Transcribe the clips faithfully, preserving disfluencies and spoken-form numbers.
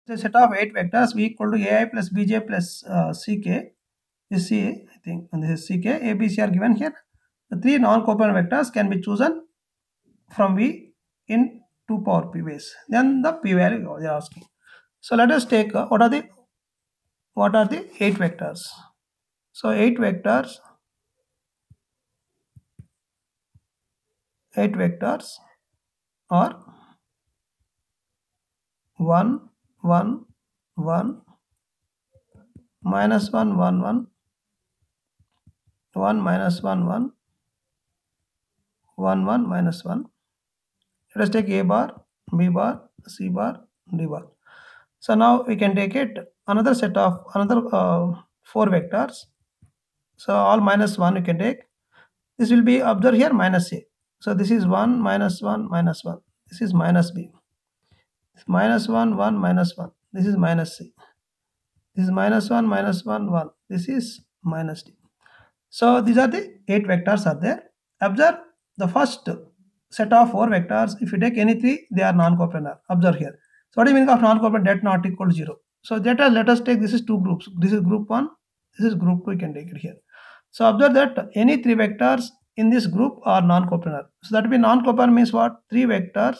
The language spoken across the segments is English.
The set of eight vectors V equal to A I plus B J plus uh, C K is C, I think, and this is C K. A, B, C are given here. The three non-covalent vectors can be chosen from V in two power P ways. Then the P value they are asking. So let us take uh, what are the what are the eight vectors. So eight vectors, eight vectors are one, one, one, minus one, one, one, one, minus one, one, one, one, minus one. Let us take A bar, B bar, C bar, D bar. So now we can take it another set of another uh, four vectors. So all minus one you can take. This will be observed here minus A. So this is one, minus one, minus one. This is minus B. Minus one, one, minus one. This is minus C. This is minus one, minus one, one. This is minus D. So these are the eight vectors are there. Observe the first set of four vectors. If you take any three, they are non-coplanar. Observe here. So what do you mean of non-coplanar? Det not equal to zero. So let us let us take this is two groups. This is group one. This is group two. You can take it here. So observe that any three vectors in this group are non-coplanar. So that will be non-coplanar means what? Three vectors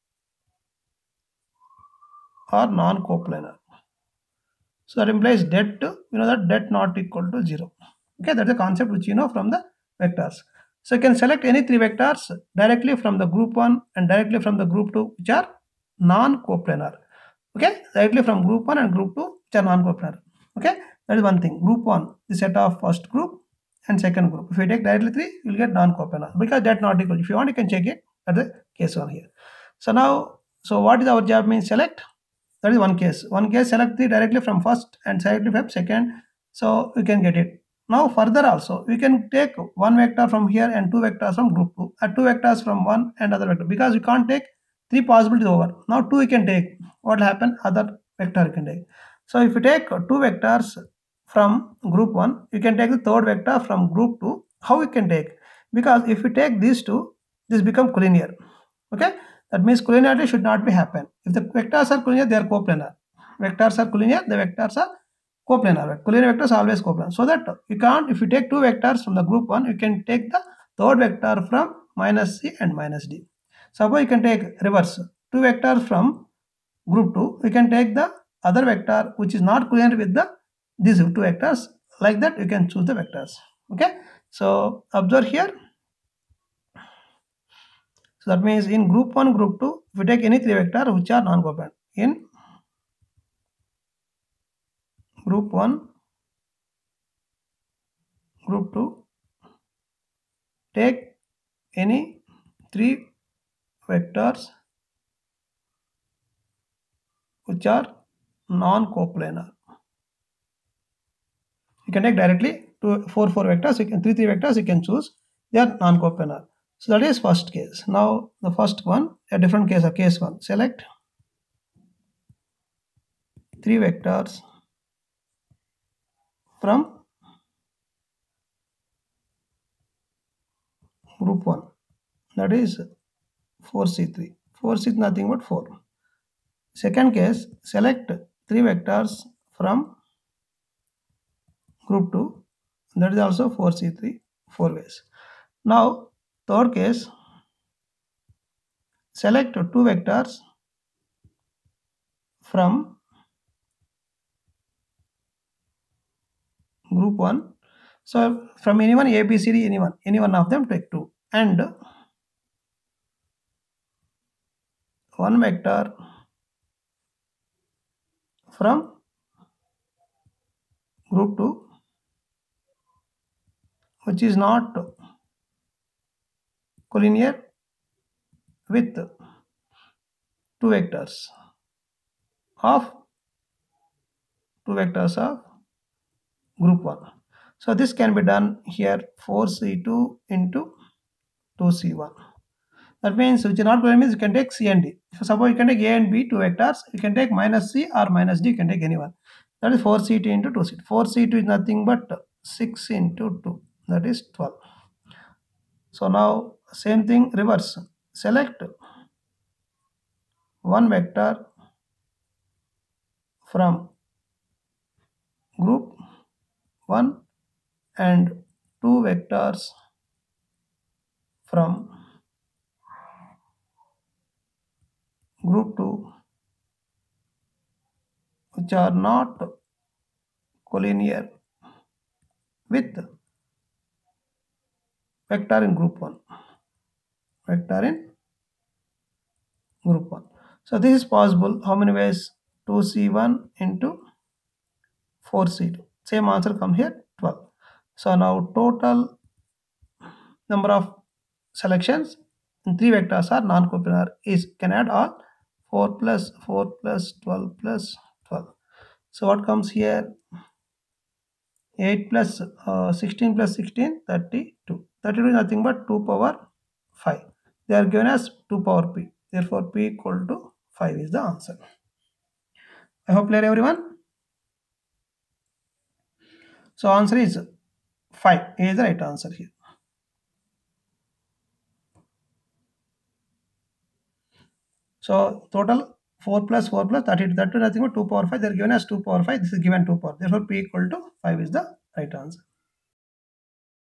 are non-coplanar. So that implies det, you know that det not equal to zero. Okay, that's the concept which you know from the vectors. So you can select any three vectors directly from the group one and directly from the group two which are non-coplanar. Okay, directly from group one and group two which are non-coplanar. Okay, that is one thing. Group one, the set of first group and second group. If you take directly three, you will get non-coplanar because that not equal. If you want, you can check it at the case one here. So now, so what is our job means select? That is one case. One case select three directly from first and directly from second. So we can get it. Now further also we can take one vector from here and two vectors from group two, or two vectors from one and other vector, because we can't take three possibilities over. Now two we can take. What will happen? Other vector you can take. So if you take two vectors from group one, you can take the third vector from group two. How we can take? Because if you take these two, this become collinear. Okay, that means collinearity should not be happen. If the vectors are collinear, they are coplanar. Vectors are collinear, the vectors are coplanar. Collinear vectors are always coplanar. So that you can't, if you take two vectors from the group one, you can take the third vector from minus C and minus D. Suppose you can take reverse. Two vectors from group two, we can take the other vector which is not collinear with the these two vectors. Like that, you can choose the vectors. Okay. So observe here. So that means in group one, group two, if we take any three vectors which are non-coplanar, in group one, group two, take any three vectors which are non-coplanar. You can take directly two, four, four vectors. You can three, three vectors. You can choose. They are non-coplanar. So that is first case. Now the first one, a different case, a case one. Select three vectors from group one. That is four C three. four C is nothing but four. Second case, select three vectors from group two. That is also four C three, four ways. Now third case, select two vectors from group one. So from anyone, A, B, C, D, anyone, any one of them take two, and one vector from group two which is not collinear with two vectors of two vectors of group one. So this can be done here, four C two into two C one. That means which is not collinear means you can take C and D. If suppose you can take A and B, two vectors, you can take minus C or minus D, you can take anyone. That is four C two into two C two. four C two is nothing but six into two, that is twelve. So now same thing reverse. Select one vector from group one and two vectors from group two which are not collinear with vector in group one. Vector in group one. So this is possible. How many ways? two C one into four C two. Same answer come here, twelve. So now total number of selections in three vectors are non-coplanar is can add all four plus four plus twelve plus twelve. So what comes here? eight plus uh, sixteen plus sixteen, thirty-two. thirty-two is nothing but two power five. They are given as two power p. Therefore, p equal to five is the answer. I hope clear everyone. So answer is five. A is the right answer here. So total four plus four plus thirty-two. thirty-two nothing but two power five. They are given as two power five. This is given two power. Therefore, p equal to five is the right answer.